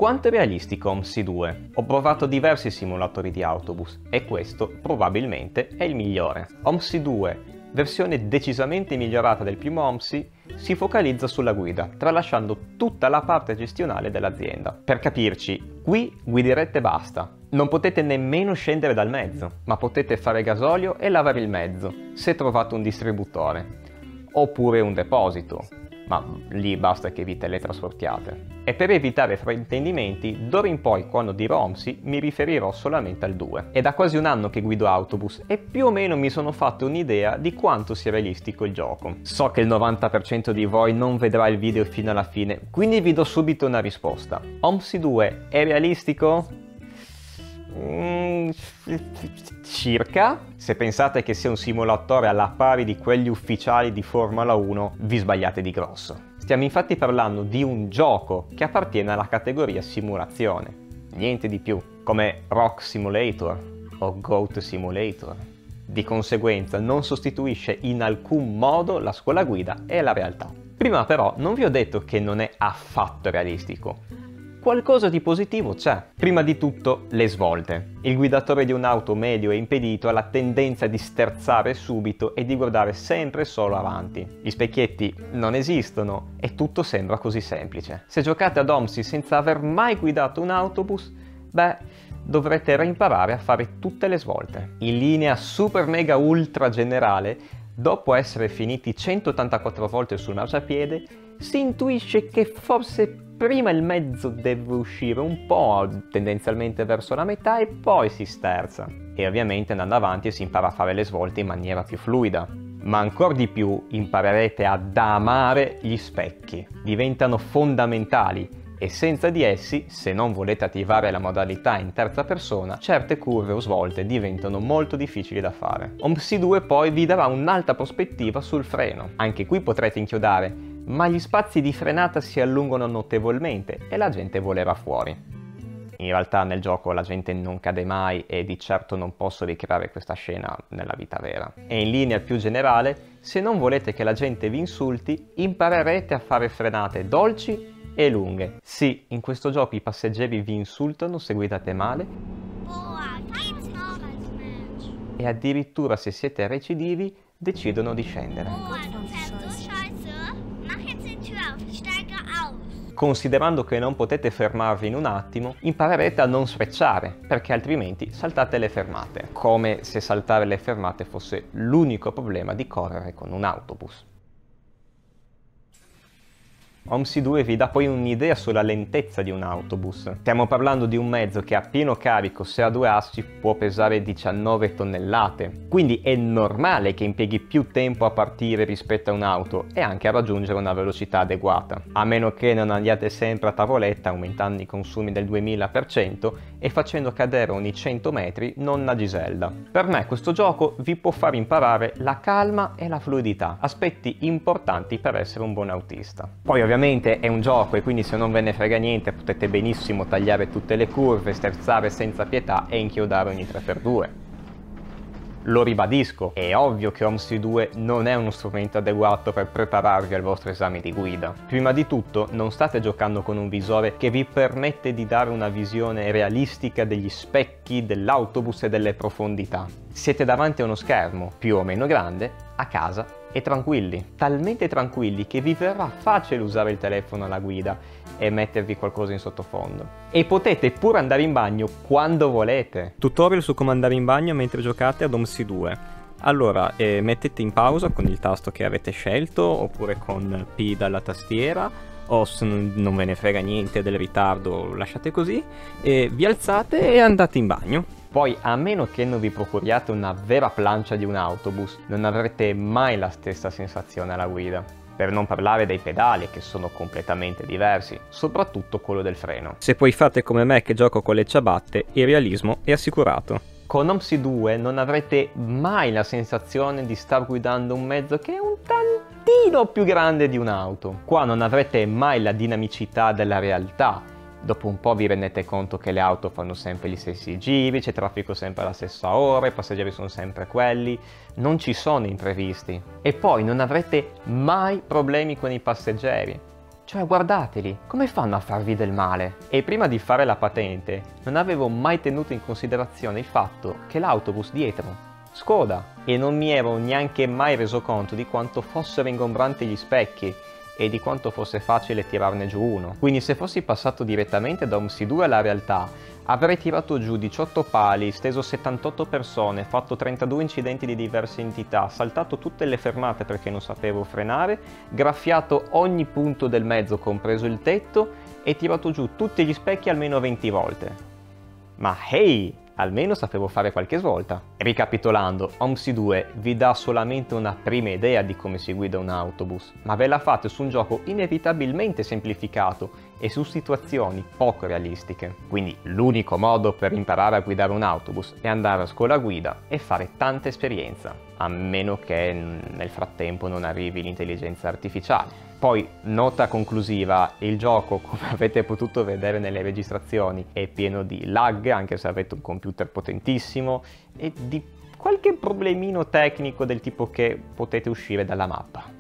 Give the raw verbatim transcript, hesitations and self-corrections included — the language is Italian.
Quanto è realistico OMSI due? Ho provato diversi simulatori di autobus e questo probabilmente è il migliore. OMSI due, versione decisamente migliorata del primo OMSI, si focalizza sulla guida, tralasciando tutta la parte gestionale dell'azienda. Per capirci, qui guiderete e basta. Non potete nemmeno scendere dal mezzo, ma potete fare gasolio e lavare il mezzo, se trovate un distributore, oppure un deposito, ma lì basta che vi teletrasportiate. E per evitare fraintendimenti, d'ora in poi quando dirò OMSI mi riferirò solamente al due. È da quasi un anno che guido autobus e più o meno mi sono fatto un'idea di quanto sia realistico il gioco. So che il novanta per cento di voi non vedrà il video fino alla fine, quindi vi do subito una risposta. OMSI due è realistico? Mm, circa. Se pensate che sia un simulatore alla pari di quelli ufficiali di Formula uno, vi sbagliate di grosso. Stiamo infatti parlando di un gioco che appartiene alla categoria simulazione, niente di più, come Rock Simulator o Goat Simulator. Di conseguenza non sostituisce in alcun modo la scuola guida e la realtà. Prima però non vi ho detto che non è affatto realistico. Qualcosa di positivo c'è. Prima di tutto le svolte. Il guidatore di un'auto medio e impedito ha la tendenza di sterzare subito e di guardare sempre solo avanti. Gli specchietti non esistono e tutto sembra così semplice. Se giocate ad OMSI senza aver mai guidato un autobus, beh, dovrete reimparare a fare tutte le svolte. In linea super mega ultra generale, dopo essere finiti centottantaquattro volte sul marciapiede, si intuisce che forse prima il mezzo deve uscire un po', tendenzialmente verso la metà, e poi si sterza. E ovviamente andando avanti si impara a fare le svolte in maniera più fluida. Ma ancora di più imparerete ad amare gli specchi. Diventano fondamentali e senza di essi, se non volete attivare la modalità in terza persona, certe curve o svolte diventano molto difficili da fare. OMSI due poi vi darà un'alta prospettiva sul freno. Anche qui potrete inchiodare, ma gli spazi di frenata si allungano notevolmente e la gente volerà fuori. In realtà nel gioco la gente non cade mai e di certo non posso ricreare questa scena nella vita vera. E in linea più generale, se non volete che la gente vi insulti, imparerete a fare frenate dolci e lunghe. Sì, in questo gioco i passeggeri vi insultano se guidate male e addirittura se siete recidivi decidono di scendere. Considerando che non potete fermarvi in un attimo, imparerete a non sfrecciare, perché altrimenti saltate le fermate, come se saltare le fermate fosse l'unico problema di correre con un autobus. OMSI due vi dà poi un'idea sulla lentezza di un autobus. Stiamo parlando di un mezzo che a pieno carico, se ha due assi, può pesare diciannove tonnellate. Quindi è normale che impieghi più tempo a partire rispetto a un'auto e anche a raggiungere una velocità adeguata. A meno che non andiate sempre a tavoletta aumentando i consumi del duemila per cento e facendo cadere ogni cento metri nonna Giselda. Per me questo gioco vi può far imparare la calma e la fluidità, aspetti importanti per essere un buon autista. Poi ovviamente è un gioco e quindi se non ve ne frega niente potete benissimo tagliare tutte le curve, sterzare senza pietà e inchiodare ogni tre per due. Lo ribadisco, è ovvio che OMSI due non è uno strumento adeguato per prepararvi al vostro esame di guida. Prima di tutto non state giocando con un visore che vi permette di dare una visione realistica degli specchi, dell'autobus e delle profondità. Siete davanti a uno schermo, più o meno grande, a casa e tranquilli, talmente tranquilli che vi verrà facile usare il telefono alla guida e mettervi qualcosa in sottofondo. E potete pure andare in bagno quando volete. Tutorial su come andare in bagno mentre giocate ad OMSI due. Allora, eh, mettete in pausa con il tasto che avete scelto oppure con P dalla tastiera, o se non ve ne frega niente del ritardo lasciate così, e vi alzate e andate in bagno. Poi, a meno che non vi procuriate una vera plancia di un autobus, non avrete mai la stessa sensazione alla guida. Per non parlare dei pedali, che sono completamente diversi, soprattutto quello del freno. Se poi fate come me che gioco con le ciabatte, il realismo è assicurato. Con OMSI due non avrete mai la sensazione di star guidando un mezzo che è un tantino più grande di un'auto. Qua non avrete mai la dinamicità della realtà. Dopo un po' vi rendete conto che le auto fanno sempre gli stessi giri, c'è traffico sempre alla stessa ora, i passeggeri sono sempre quelli, non ci sono imprevisti. E poi non avrete mai problemi con i passeggeri. Cioè guardateli, come fanno a farvi del male? E prima di fare la patente non avevo mai tenuto in considerazione il fatto che l'autobus dietro scoda e non mi ero neanche mai reso conto di quanto fossero ingombranti gli specchi e di quanto fosse facile tirarne giù uno. Quindi se fossi passato direttamente da OMSI due alla realtà, avrei tirato giù diciotto pali, steso settantotto persone, fatto trentadue incidenti di diverse entità, saltato tutte le fermate perché non sapevo frenare, graffiato ogni punto del mezzo compreso il tetto e tirato giù tutti gli specchi almeno venti volte. Ma hey! Almeno sapevo fare qualche svolta. Ricapitolando, OMSI due vi dà solamente una prima idea di come si guida un autobus, ma ve la fate su un gioco inevitabilmente semplificato e su situazioni poco realistiche. Quindi l'unico modo per imparare a guidare un autobus è andare a scuola guida e fare tanta esperienza, a meno che nel frattempo non arrivi l'intelligenza artificiale. Poi, nota conclusiva, il gioco, come avete potuto vedere nelle registrazioni, è pieno di lag, anche se avete un computer potentissimo, e di qualche problemino tecnico del tipo che potete uscire dalla mappa.